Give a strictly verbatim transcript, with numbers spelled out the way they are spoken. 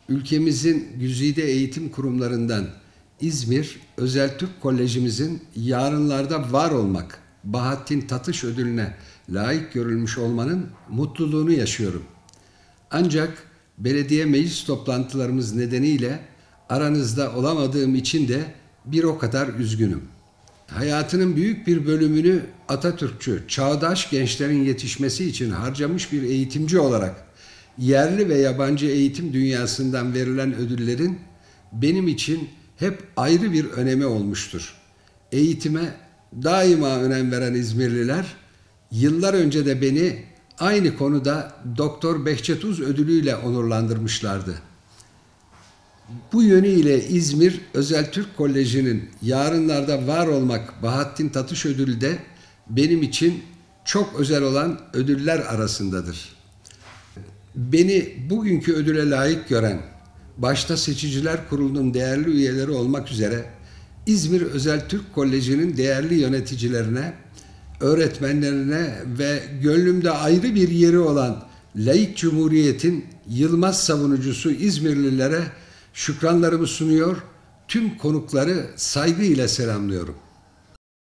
ülkemizin güzide eğitim kurumlarından İzmir Özel Türk Kolejimizin yarınlarda var olmak Bahattin Tatış ödülüne layık görülmüş olmanın mutluluğunu yaşıyorum. Ancak belediye meclis toplantılarımız nedeniyle aranızda olamadığım için de bir o kadar üzgünüm. Hayatının büyük bir bölümünü Atatürkçü, çağdaş gençlerin yetişmesi için harcamış bir eğitimci olarak yerli ve yabancı eğitim dünyasından verilen ödüllerin benim için hep ayrı bir önemi olmuştur. Eğitime daima önem veren İzmirliler, yıllar önce de beni aynı konuda Doktor Behçet Uz ödülüyle onurlandırmışlardı. Bu yönüyle İzmir Özel Türk Koleji'nin yarınlarda var olmak Bahattin Tatış ödülü de benim için çok özel olan ödüller arasındadır. Beni bugünkü ödüle layık gören, başta Seçiciler Kurulu'nun değerli üyeleri olmak üzere İzmir Özel Türk Koleji'nin değerli yöneticilerine, öğretmenlerine ve gönlümde ayrı bir yeri olan laik cumhuriyetin yılmaz savunucusu İzmirlilere şükranlarımı sunuyor, tüm konukları saygıyla selamlıyorum.